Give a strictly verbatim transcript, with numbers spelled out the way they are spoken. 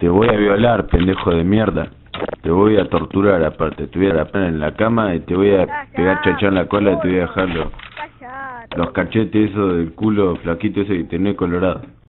Te voy a violar, pendejo de mierda. Te voy a torturar aparte. Te voy a poner en la cama y te voy a pegar chachá en la cola y te voy a dejar los, los cachetes esos del culo flaquito ese que tenés colorado.